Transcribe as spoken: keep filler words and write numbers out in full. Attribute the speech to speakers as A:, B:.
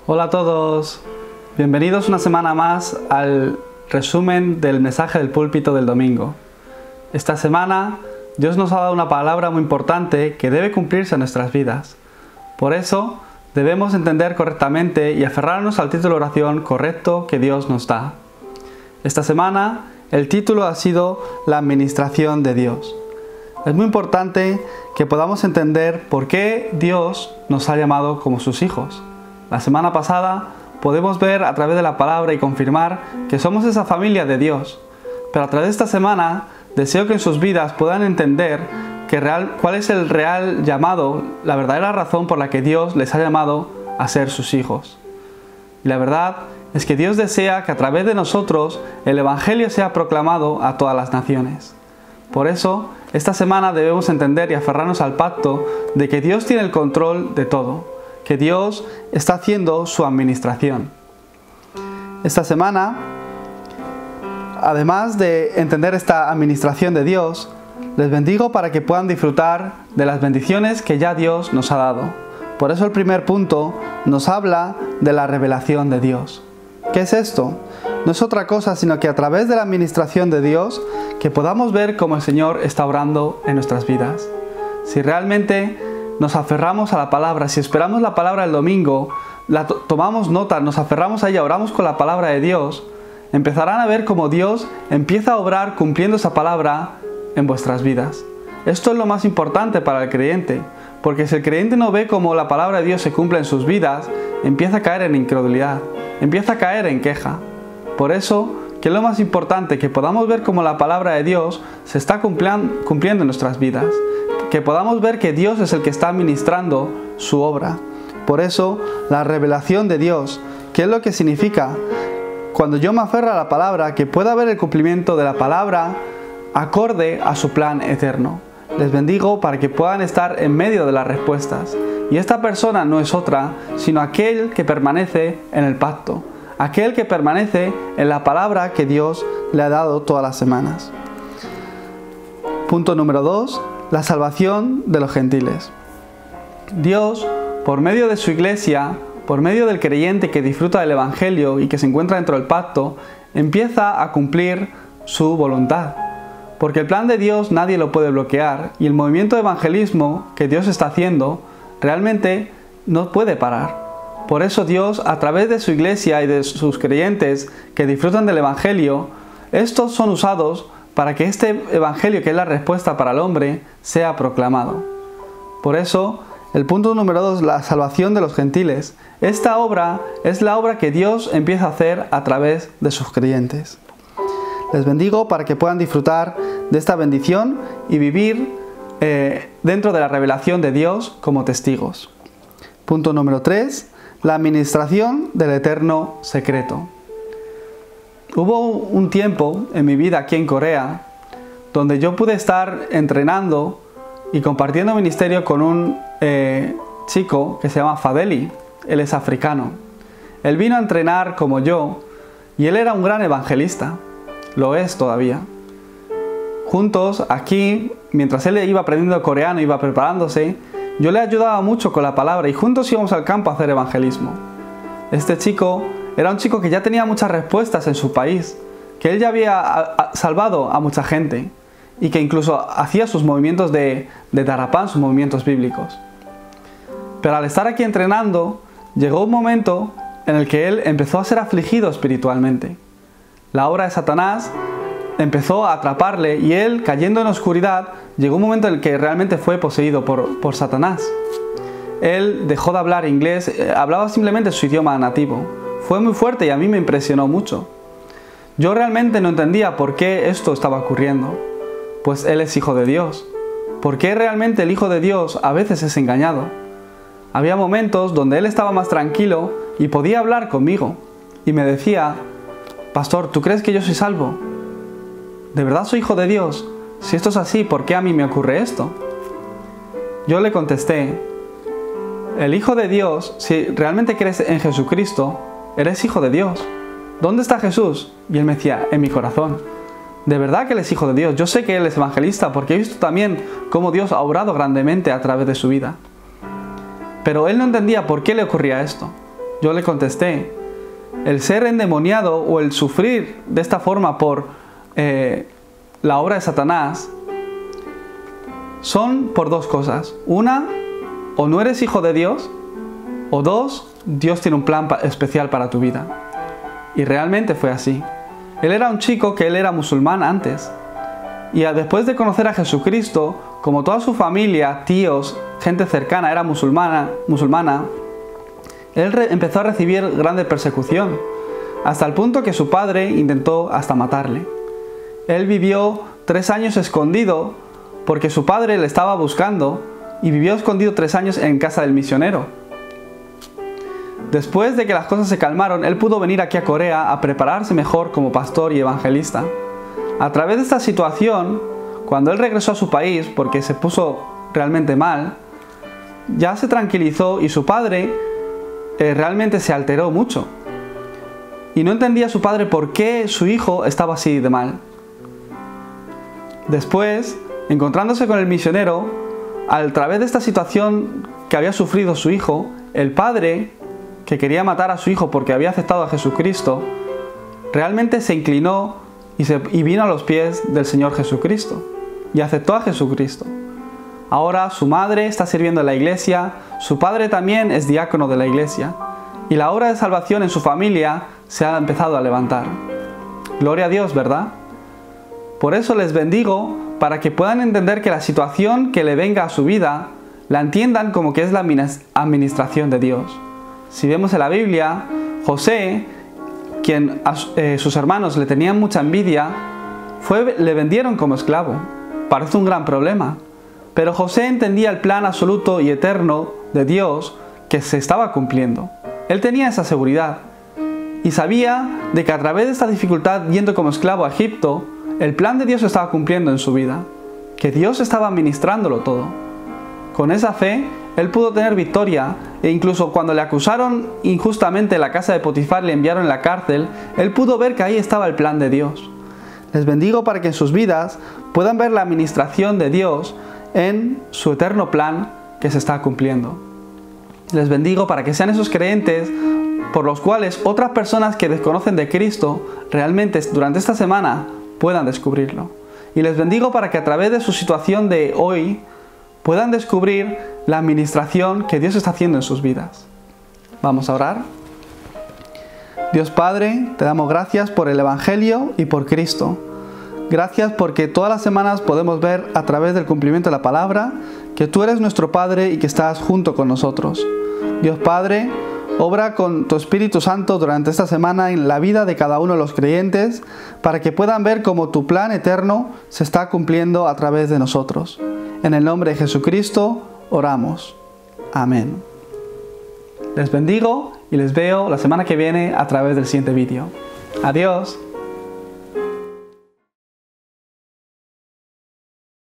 A: Hola a todos, bienvenidos una semana más al resumen del mensaje del púlpito del domingo. Esta semana Dios nos ha dado una palabra muy importante que debe cumplirse en nuestras vidas. Por eso debemos entender correctamente y aferrarnos al título de oración correcto que Dios nos da. Esta semana el título ha sido La administración de Dios. Es muy importante que podamos entender por qué Dios nos ha llamado como sus hijos. La semana pasada podemos ver a través de la palabra y confirmar que somos esa familia de Dios. Pero a través de esta semana deseo que en sus vidas puedan entender que real, cuál es el real llamado, la verdadera razón por la que Dios les ha llamado a ser sus hijos. Y la verdad es que Dios desea que a través de nosotros el Evangelio sea proclamado a todas las naciones. Por eso, esta semana debemos entender y aferrarnos al pacto de que Dios tiene el control de todo, que Dios está haciendo su administración. Esta semana, además de entender esta administración de Dios, les bendigo para que puedan disfrutar de las bendiciones que ya Dios nos ha dado. Por eso el primer punto nos habla de la revelación de Dios. ¿Qué es esto? No es otra cosa sino que a través de la administración de Dios que podamos ver cómo el Señor está obrando en nuestras vidas. Si realmente nos aferramos a la palabra, si esperamos la palabra el domingo, la to- tomamos nota, nos aferramos a ella, oramos con la palabra de Dios, empezarán a ver cómo Dios empieza a obrar cumpliendo esa palabra en vuestras vidas. Esto es lo más importante para el creyente, porque si el creyente no ve cómo la palabra de Dios se cumple en sus vidas, empieza a caer en incredulidad, empieza a caer en queja. Por eso, que es lo más importante, que podamos ver cómo la palabra de Dios se está cumpliendo en nuestras vidas, que podamos ver que Dios es el que está administrando su obra. Por eso, la revelación de Dios, ¿qué es lo que significa? Cuando yo me aferro a la palabra, que pueda haber el cumplimiento de la palabra acorde a su plan eterno. Les bendigo para que puedan estar en medio de las respuestas. Y esta persona no es otra, sino aquel que permanece en el pacto, aquel que permanece en la palabra que Dios le ha dado todas las semanas. Punto número dos. La salvación de los gentiles. Dios, por medio de su iglesia, por medio del creyente que disfruta del Evangelio y que se encuentra dentro del pacto, empieza a cumplir su voluntad. Porque el plan de Dios nadie lo puede bloquear y el movimiento de evangelismo que Dios está haciendo realmente no puede parar. Por eso Dios, a través de su iglesia y de sus creyentes que disfrutan del Evangelio, estos son usados para que este Evangelio, que es la respuesta para el hombre, sea proclamado. Por eso, el punto número dos, la salvación de los gentiles. Esta obra es la obra que Dios empieza a hacer a través de sus creyentes. Les bendigo para que puedan disfrutar de esta bendición y vivir eh, dentro de la revelación de Dios como testigos. Punto número tres, la administración del eterno secreto. Hubo un tiempo en mi vida aquí en Corea donde yo pude estar entrenando y compartiendo ministerio con un eh, chico que se llama Fadeli. Él es africano. Él vino a entrenar como yo y él era un gran evangelista. Lo es todavía. Juntos, aquí, mientras él iba aprendiendo coreano, iba preparándose, yo le ayudaba mucho con la palabra y juntos íbamos al campo a hacer evangelismo. Este chico era un chico que ya tenía muchas respuestas en su país, que él ya había a, a, salvado a mucha gente y que incluso hacía sus movimientos de, de Darapán, sus movimientos bíblicos. Pero al estar aquí entrenando, llegó un momento en el que él empezó a ser afligido espiritualmente. La obra de Satanás empezó a atraparle y él, cayendo en oscuridad, llegó un momento en el que realmente fue poseído por, por Satanás. Él dejó de hablar inglés, eh, hablaba simplemente su idioma nativo. Fue muy fuerte y a mí me impresionó mucho. Yo realmente no entendía por qué esto estaba ocurriendo. Pues él es hijo de Dios. ¿Por qué realmente el hijo de Dios a veces es engañado? Había momentos donde él estaba más tranquilo y podía hablar conmigo. Y me decía: Pastor, ¿tú crees que yo soy salvo? ¿De verdad soy hijo de Dios? Si esto es así, ¿por qué a mí me ocurre esto? Yo le contesté: el hijo de Dios, si realmente crees en Jesucristo, eres hijo de Dios. ¿Dónde está Jesús? Y él me decía: en mi corazón. De verdad que él es hijo de Dios. Yo sé que él es evangelista porque he visto también cómo Dios ha obrado grandemente a través de su vida. Pero él no entendía por qué le ocurría esto. Yo le contesté, el ser endemoniado o el sufrir de esta forma por eh, la obra de Satanás son por dos cosas. Una, o no eres hijo de Dios, o dos, Dios tiene un plan especial para tu vida. Y realmente fue así. Él era un chico que él era musulmán antes. Y después de conocer a Jesucristo, como toda su familia, tíos, gente cercana era musulmana, musulmana él empezó a recibir grande persecución, hasta el punto que su padre intentó hasta matarle. Él vivió tres años escondido porque su padre le estaba buscando y vivió escondido tres años en casa del misionero. Después de que las cosas se calmaron, él pudo venir aquí a Corea a prepararse mejor como pastor y evangelista. A través de esta situación, cuando él regresó a su país, porque se puso realmente mal, ya se tranquilizó y su padre eh, realmente se alteró mucho. Y no entendía su padre por qué su hijo estaba así de mal. Después, encontrándose con el misionero, a través de esta situación que había sufrido su hijo, el padre, que quería matar a su hijo porque había aceptado a Jesucristo, realmente se inclinó y, se, y vino a los pies del Señor Jesucristo y aceptó a Jesucristo. Ahora su madre está sirviendo en la iglesia, su padre también es diácono de la iglesia y la obra de salvación en su familia se ha empezado a levantar. Gloria a Dios, ¿verdad? Por eso les bendigo para que puedan entender que la situación que le venga a su vida la entiendan como que es la administración de Dios. Si vemos en la Biblia, José, quien a eh, sus hermanos le tenían mucha envidia, fue, le vendieron como esclavo. Parece un gran problema. Pero José entendía el plan absoluto y eterno de Dios que se estaba cumpliendo. Él tenía esa seguridad y sabía de que a través de esta dificultad yendo como esclavo a Egipto, el plan de Dios se estaba cumpliendo en su vida, que Dios estaba administrándolo todo. Con esa fe, él pudo tener victoria e incluso cuando le acusaron injustamente en la casa de Potifar y le enviaron en la cárcel, él pudo ver que ahí estaba el plan de Dios. Les bendigo para que en sus vidas puedan ver la administración de Dios en su eterno plan que se está cumpliendo. Les bendigo para que sean esos creyentes por los cuales otras personas que desconocen de Cristo realmente durante esta semana puedan descubrirlo. Y les bendigo para que a través de su situación de hoy puedan descubrir la administración que Dios está haciendo en sus vidas. Vamos a orar. Dios Padre, te damos gracias por el Evangelio y por Cristo. Gracias porque todas las semanas podemos ver a través del cumplimiento de la palabra que tú eres nuestro Padre y que estás junto con nosotros. Dios Padre, obra con tu Espíritu Santo durante esta semana en la vida de cada uno de los creyentes para que puedan ver cómo tu plan eterno se está cumpliendo a través de nosotros. En el nombre de Jesucristo oramos. Amén. Les bendigo y les veo la semana que viene a través del siguiente vídeo. Adiós.